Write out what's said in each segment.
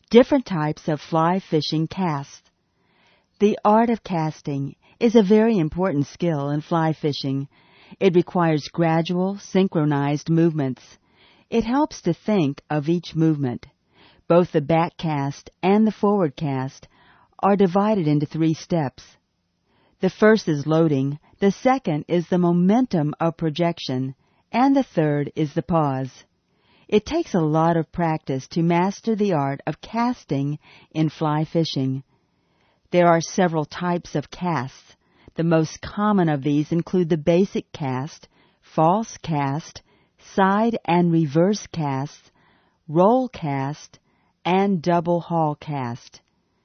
Different types of fly fishing casts. The art of casting is a very important skill in fly fishing. It requires gradual, synchronized movements. It helps to think of each movement. Both the back cast and the forward cast are divided into 3 steps. The first is loading, the second is the momentum of projection, and the third is the pause. It takes a lot of practice to master the art of casting in fly fishing. There are several types of casts. The most common of these include the basic cast, false cast, side and reverse casts, roll cast, and double haul cast.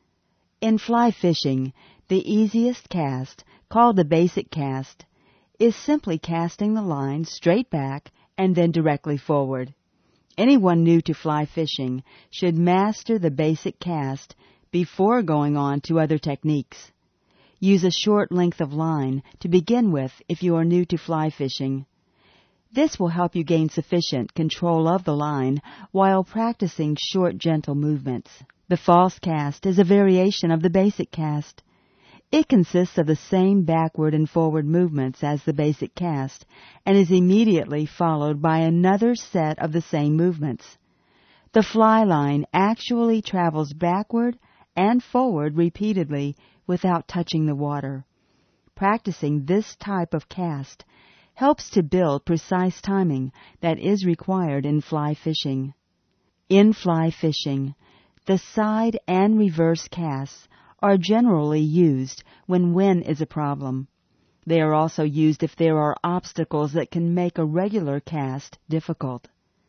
In fly fishing, the easiest cast, called the basic cast, is simply casting the line straight back and then directly forward. Anyone new to fly fishing should master the basic cast before going on to other techniques. Use a short length of line to begin with if you are new to fly fishing. This will help you gain sufficient control of the line while practicing short, gentle movements. The false cast is a variation of the basic cast. It consists of the same backward and forward movements as the basic cast and is immediately followed by another set of the same movements. The fly line actually travels backward and forward repeatedly without touching the water. Practicing this type of cast helps to build precise timing that is required in fly fishing. In fly fishing, the side and reverse casts are generally used when wind is a problem. They are also used if there are obstacles that can make a regular cast difficult.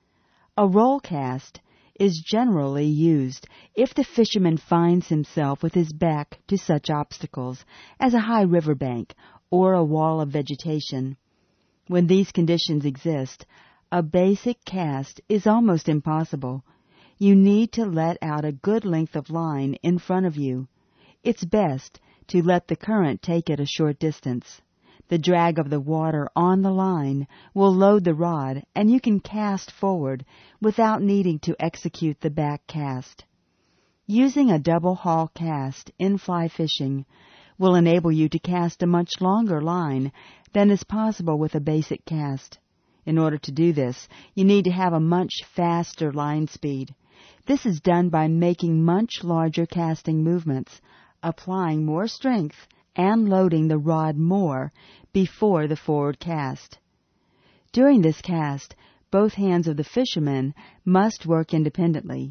A roll cast is generally used if the fisherman finds himself with his back to such obstacles as a high riverbank or a wall of vegetation. When these conditions exist, a basic cast is almost impossible. You need to let out a good length of line in front of you. It's best to let the current take it a short distance. The drag of the water on the line will load the rod, and you can cast forward without needing to execute the back cast. Using a double haul cast in fly fishing will enable you to cast a much longer line than is possible with a basic cast. In order to do this, you need to have a much faster line speed. This is done by making much larger casting movements, applying more strength, and loading the rod more before the forward cast. During this cast, both hands of the fisherman must work independently.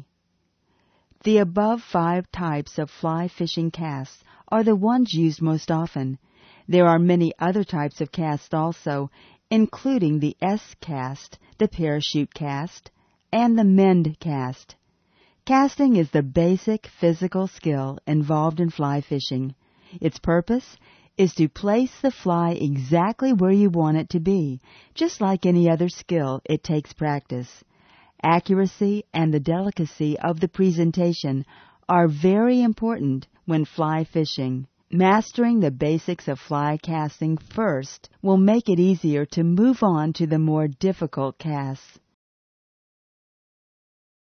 The above 5 types of fly fishing casts are the ones used most often. There are many other types of casts also, including the S-cast, the parachute cast, and the mend cast. Casting is the basic physical skill involved in fly fishing. Its purpose is to place the fly exactly where you want it to be. Just like any other skill, it takes practice. Accuracy and the delicacy of the presentation are very important when fly fishing. Mastering the basics of fly casting first will make it easier to move on to the more difficult casts.